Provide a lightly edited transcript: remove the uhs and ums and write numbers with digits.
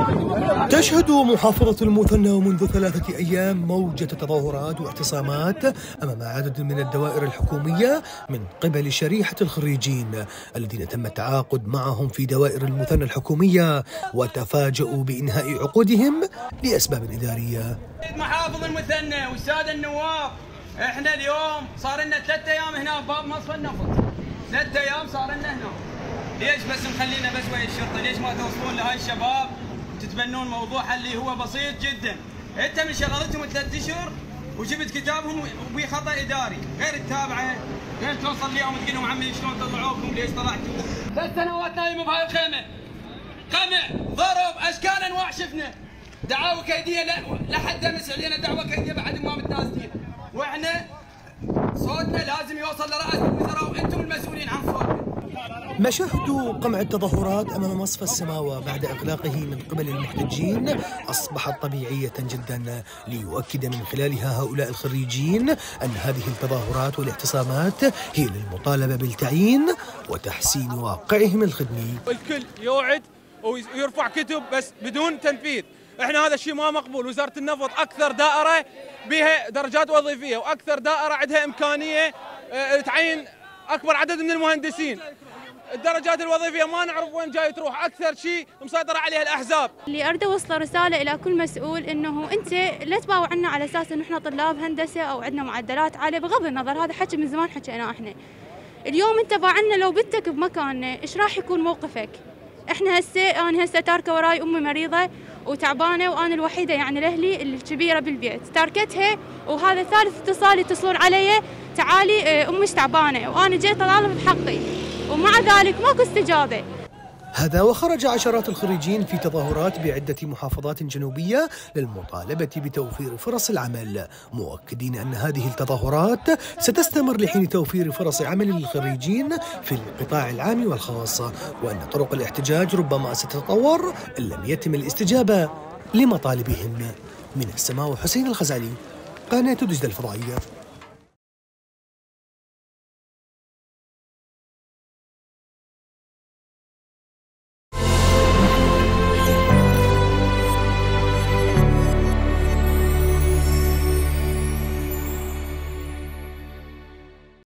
تشهد محافظة المثنى منذ 3 أيام موجة تظاهرات واعتصامات أمام عدد من الدوائر الحكومية من قبل شريحة الخريجين الذين تم التعاقد معهم في دوائر المثنى الحكومية وتفاجؤوا بإنهاء عقودهم لأسباب إدارية. محافظ المثنى والسادة النواب، احنا اليوم صار لنا 3 أيام هنا بباب مصفى النفط، 3 أيام صار لنا هنا. ليش بس مخلينا بس ويا الشرطة؟ ليش ما توصلون لهاي الشباب تتبنون موضوع اللي هو بسيط جدا؟ انت من شغلتهم 3 اشهر وجبت كتابهم وبي خطا اداري، غير تتابعه، غير توصل اليوم تقول لهم عمي شلون طلعوكم، ليش طلعتوا؟ 3 سنوات نايم بهاي الخيمه، قمع، ضرب، اشكال انواع شفنا، دعاوى كيديه لحد امس علينا دعوى كيديه بعد ما متنازلين، واحنا صوتنا لازم يوصل لرئاسه الوزراء وانتم المسؤولين عن صوتنا. مشاهد قمع التظاهرات أمام مصفى السماوة بعد إغلاقه من قبل المحتجين أصبحت طبيعية جدا، ليؤكد من خلالها هؤلاء الخريجين أن هذه التظاهرات والاعتصامات هي للمطالبة بالتعيين وتحسين واقعهم الخدمي. الكل يوعد ويرفع كتب بس بدون تنفيذ، احنا هذا الشيء ما مقبول. وزارة النفط أكثر دائرة بها درجات وظيفية وأكثر دائرة عندها إمكانية تعين أكبر عدد من المهندسين. الدرجات الوظيفية ما نعرف وين جاي تروح، أكثر شيء مسيطرة عليها الأحزاب. اللي أريد أوصل رسالة إلى كل مسؤول إنه أنت لا تباوع عنا على أساس إنه إحنا طلاب هندسة أو عندنا معدلات عالية، بغض النظر هذا حكي من زمان حكيناه إحنا. اليوم أنت باعنا لو بنتك بمكاننا إيش راح يكون موقفك؟ إحنا أنا هسه تاركة وراي أمي مريضة وتعبانة وأنا الوحيدة يعني لأهلي الكبيرة بالبيت، تاركتها وهذا ثالث اتصال يتصلون علي تعالي أمي تعبانة وأنا جيت أطالب بحقي ومع ذلك ماكو استجابة. هذا وخرج عشرات الخريجين في تظاهرات بعدة محافظات جنوبية للمطالبة بتوفير فرص العمل، مؤكدين أن هذه التظاهرات ستستمر لحين توفير فرص عمل للخريجين في القطاع العام والخاص، وأن طرق الاحتجاج ربما ستتطور إن لم يتم الاستجابة لمطالبهم. من السماء حسين الغزالي، قناة دجلة الفضائية.